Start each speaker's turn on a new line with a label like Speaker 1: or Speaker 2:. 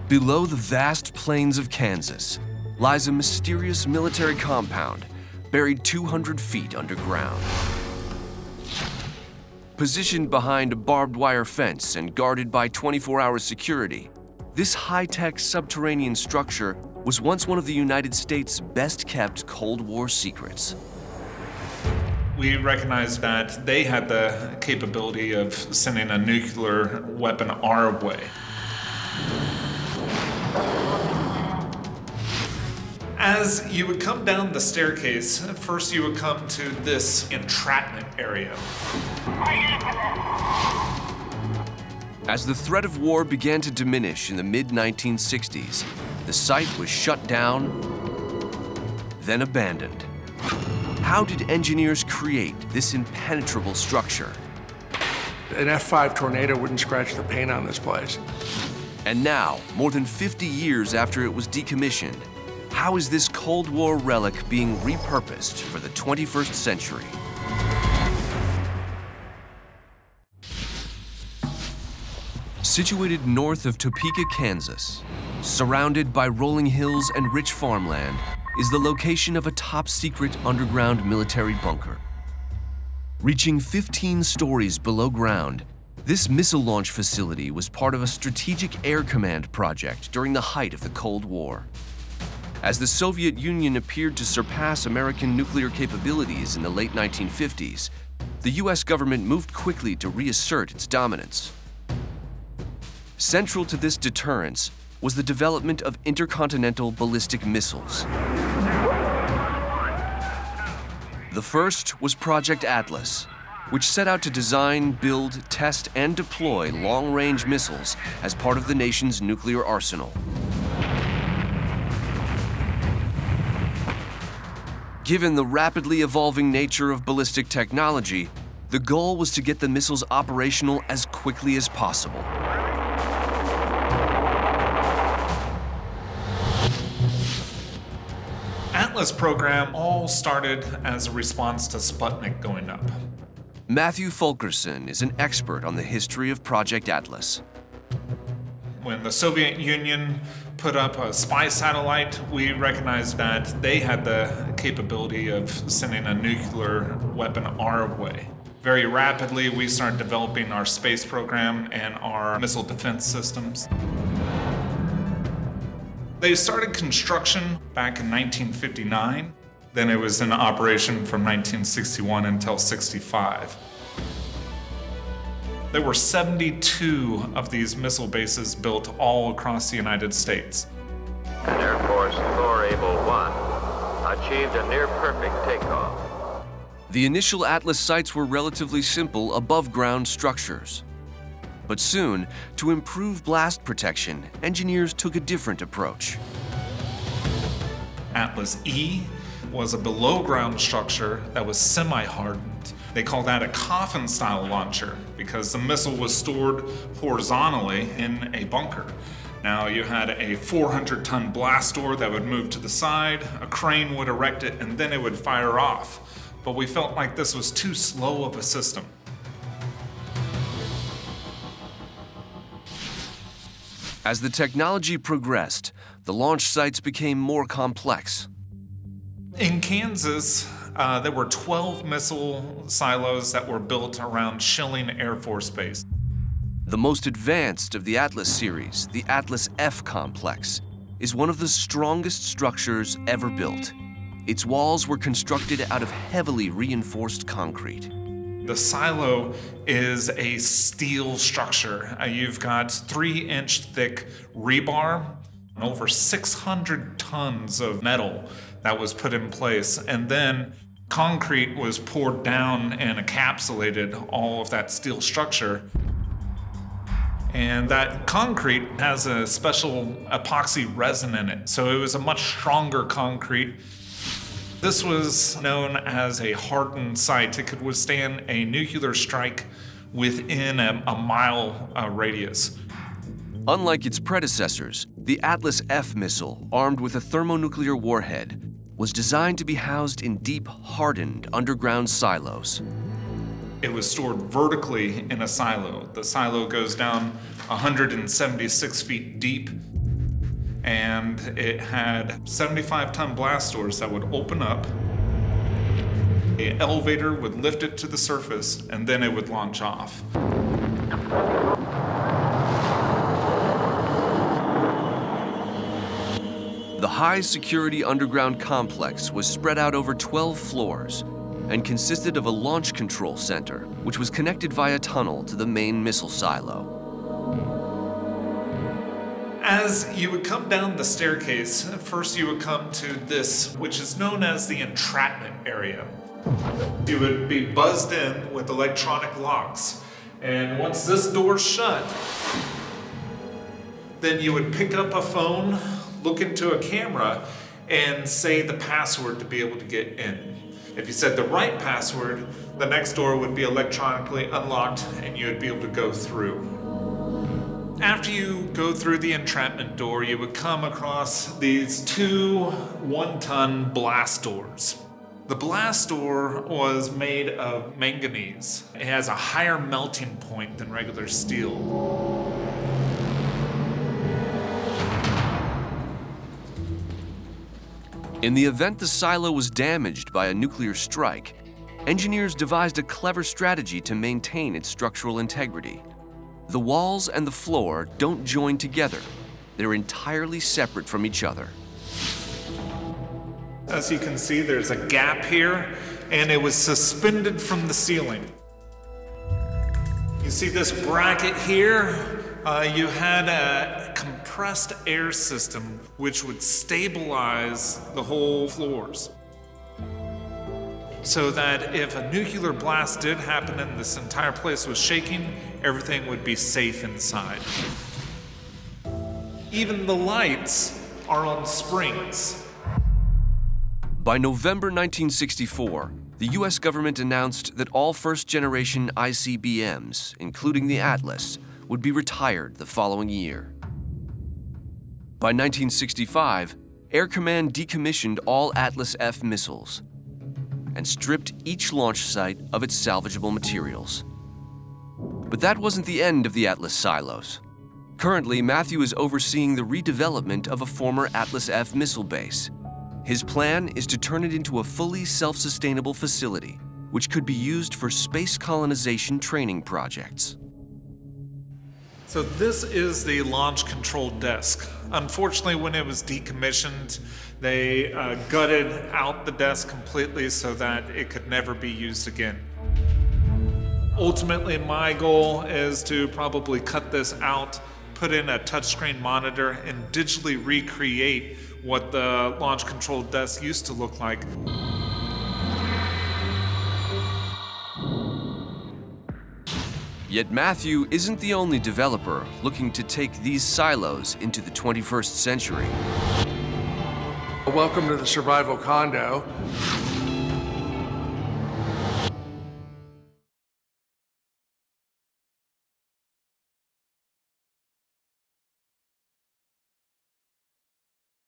Speaker 1: Below the vast plains of Kansas lies a mysterious military compound buried 200 feet underground. Positioned behind a barbed wire fence and guarded by 24-hour security, this high-tech subterranean structure was once one of the United States' best-kept Cold War secrets.
Speaker 2: We recognized that they had the capability of sending a nuclear weapon our way. As you would come down the staircase, first you would come to this entrapment area.
Speaker 1: As the threat of war began to diminish in the mid-1960s, the site was shut down, then abandoned. How did engineers create this impenetrable structure?
Speaker 3: An F5 tornado wouldn't scratch the paint on this place.
Speaker 1: And now, more than 50 years after it was decommissioned, how is this Cold War relic being repurposed for the 21st century? Situated north of Topeka, Kansas, surrounded by rolling hills and rich farmland, is the location of a top-secret underground military bunker. Reaching 15 stories below ground, this missile launch facility was part of a strategic air command project during the height of the Cold War. As the Soviet Union appeared to surpass American nuclear capabilities in the late 1950s, the US government moved quickly to reassert its dominance. Central to this deterrence was the development of intercontinental ballistic missiles. The first was Project Atlas, which set out to design, build, test, and deploy long-range missiles as part of the nation's nuclear arsenal. Given the rapidly evolving nature of ballistic technology, the goal was to get the missiles operational as quickly as possible.
Speaker 2: Atlas program all started as a response to Sputnik going up.
Speaker 1: Matthew Fulkerson is an expert on the history of Project Atlas.
Speaker 2: When the Soviet Union put up a spy satellite, we recognized that they had the capability of sending a nuclear weapon our way. Very rapidly, we started developing our space program and our missile defense systems. They started construction back in 1959. Then it was in operation from 1961 until 65. There were 72 of these missile bases built all across the United States.
Speaker 4: And Air Force Able 1 achieved a near-perfect takeoff.
Speaker 1: The initial Atlas sites were relatively simple above-ground structures. But soon, to improve blast protection, engineers took a different approach.
Speaker 2: Atlas E was a below-ground structure that was semi-hardened. They call that a coffin-style launcher because the missile was stored horizontally in a bunker. Now you had a 400-ton blast door that would move to the side, a crane would erect it, and then it would fire off. But we felt like this was too slow of a system.
Speaker 1: As the technology progressed, the launch sites became more complex.
Speaker 2: In Kansas, there were 12 missile silos that were built around Schilling Air Force Base.
Speaker 1: The most advanced of the Atlas series, the Atlas F complex, is one of the strongest structures ever built. Its walls were constructed out of heavily reinforced concrete.
Speaker 2: The silo is a steel structure. You've got 3-inch thick rebar and over 600 tons of metal that was put in place. And then concrete was poured down and encapsulated all of that steel structure. And that concrete has a special epoxy resin in it. So it was a much stronger concrete. This was known as a hardened site. It could withstand a nuclear strike within a mile radius.
Speaker 1: Unlike its predecessors, the Atlas F missile, armed with a thermonuclear warhead, was designed to be housed in deep, hardened underground silos.
Speaker 2: It was stored vertically in a silo. The silo goes down 176 feet deep. and it had 75-ton blast doors that would open up. An elevator would lift it to the surface, and then it would launch off.
Speaker 1: The high-security underground complex was spread out over 12 floors and consisted of a launch control center, which was connected via tunnel to the main missile silo.
Speaker 2: As you would come down the staircase, first you would come to this, which is known as the entrapment area. You would be buzzed in with electronic locks, and once this door's shut, then you would pick up a phone, look into a camera, and say the password to be able to get in. If you said the right password, the next door would be electronically unlocked and you would be able to go through. After you go through the entrapment door, you would come across these two 1-ton blast doors. The blast door was made of manganese. It has a higher melting point than regular steel.
Speaker 1: In the event the silo was damaged by a nuclear strike, engineers devised a clever strategy to maintain its structural integrity. The walls and the floor don't join together. They're entirely separate from each other.
Speaker 2: As you can see, there's a gap here, and it was suspended from the ceiling. You see this bracket here? You had a compressed air system which would stabilize the whole floors, so that if a nuclear blast did happen and this entire place was shaking, everything would be safe inside. Even the lights are on springs.
Speaker 1: By November 1964, the US government announced that all first-generation ICBMs, including the Atlas, would be retired the following year. By 1965, Air Command decommissioned all Atlas F missiles and stripped each launch site of its salvageable materials. But that wasn't the end of the Atlas silos. Currently, Matthew is overseeing the redevelopment of a former Atlas F missile base. His plan is to turn it into a fully self-sustainable facility, which could be used for space colonization training projects.
Speaker 2: So this is the launch control desk. Unfortunately, when it was decommissioned, they gutted out the desk completely so that it could never be used again. Ultimately, my goal is to probably cut this out, put in a touchscreen monitor, and digitally recreate what the launch control desk used to look like.
Speaker 1: Yet Matthew isn't the only developer looking to take these silos into the 21st century.
Speaker 3: Welcome to the survival condo.